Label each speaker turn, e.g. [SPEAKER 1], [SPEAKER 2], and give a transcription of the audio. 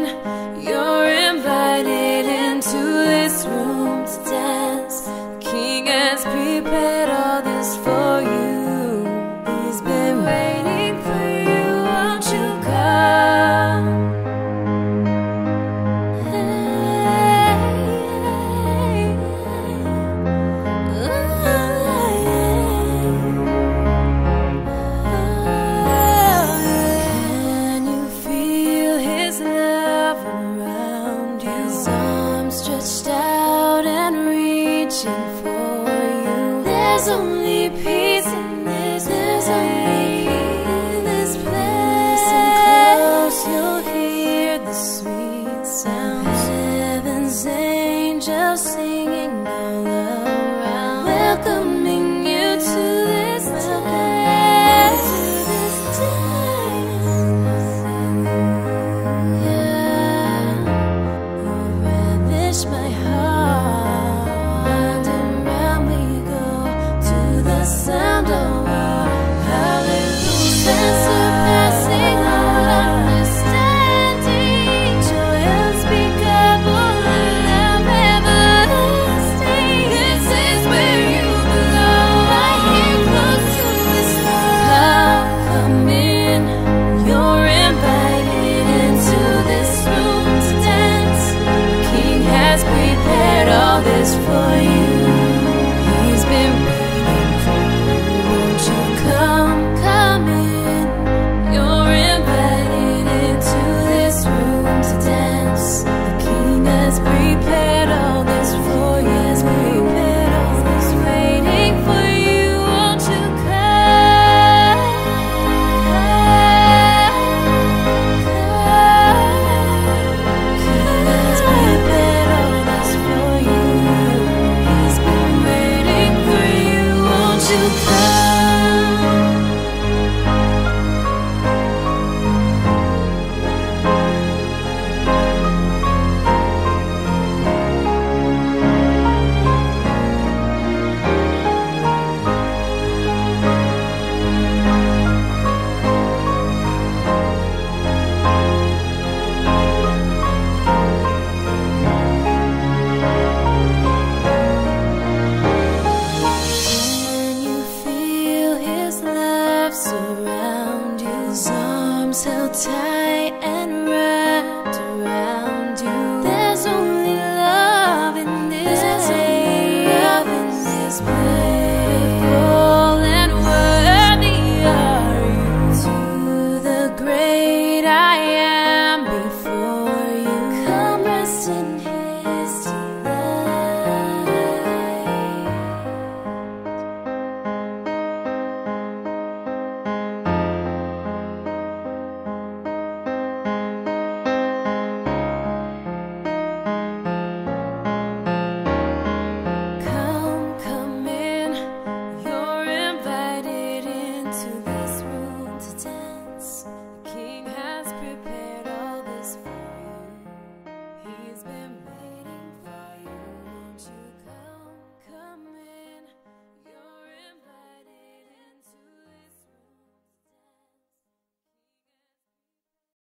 [SPEAKER 1] You're invited into this room to dance. The King has prepared all this for you. He's been waiting for you. Won't you come? Can you feel His love around you? His arms stretched out and reaching for you. There's only peace in this. There's only peace in this place. Listen close, you'll hear the sweet sound. Heaven's angels sing.